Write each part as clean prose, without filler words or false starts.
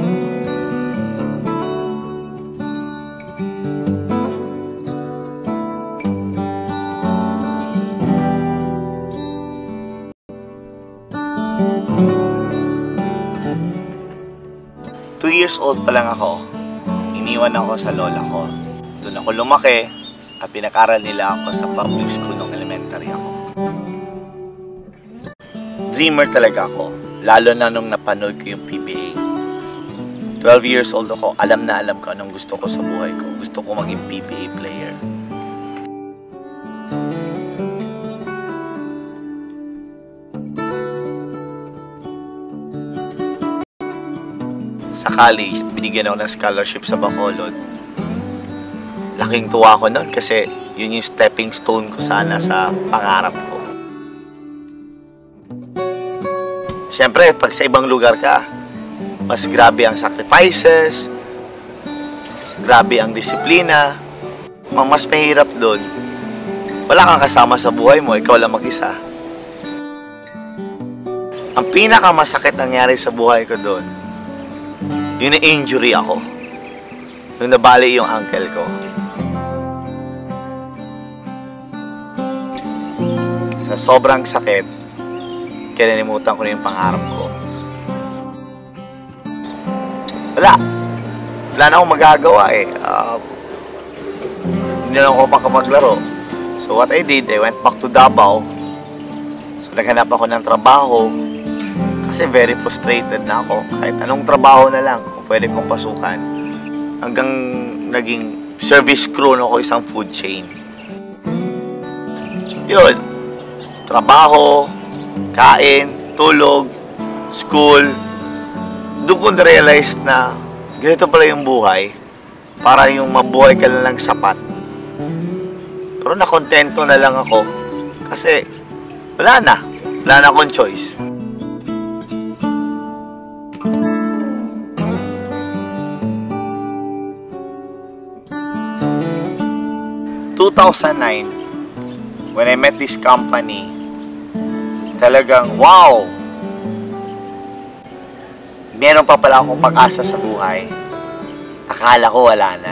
Two years old pa lang ako, iniwan ako sa lola ko. Doon ako lumaki at pinag-aral nila ako sa public school nung elementary ako. Dreamer talaga ako, lalo na nung napanood ko yung PBA. 12 years old ako, alam na alam ko anong gusto ko sa buhay ko. Gusto ko maging PBA player. Sa college, binigyan ako ng scholarship sa Bacolod. Laking tuwa ko noon kasi yun yung stepping stone ko sana sa pangarap ko. Siyempre, pag sa ibang lugar ka, mas grabe ang sacrifices, grabe ang disiplina, mas mahirap doon. Wala kang kasama sa buhay mo, ikaw lang mag-isa. Ang pinakamasakit nangyari sa buhay ko doon, yun na injury ako. Nung nabali yung ankle ko. Sa sobrang sakit, kinalimutan ko na yung pangarap ko. Wala na akong magagawa eh. Hindi na ako makapaglaro. So what I did, I went back to Davao. So naghanap ako ng trabaho. Kasi very frustrated na ako. Kahit anong trabaho na lang, kung pwede kong pasukan. Hanggang naging service crew na ako isang food chain. Yun. Trabaho, kain, tulog, school. Doon ko na-realize na ganito pala yung buhay. Para yung mabuhay ka lang sapat. Pero nakontento na lang ako. Kasi wala na akong choice. 2009, when I met this company, talagang wow! Meron pa pala akong pag-asa sa buhay. Akala ko wala na.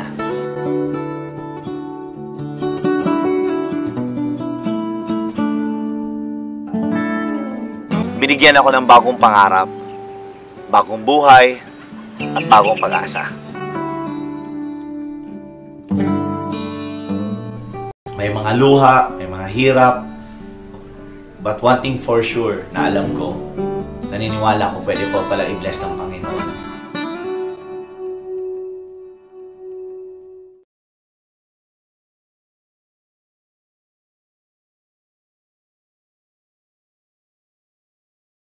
Binigyan ako ng bagong pangarap, bagong buhay, at bagong pag-asa. May mga luha, may mga hirap. But one thing for sure na alam ko, naniniwala ko pwede ko pala i-bless ng Panginoon.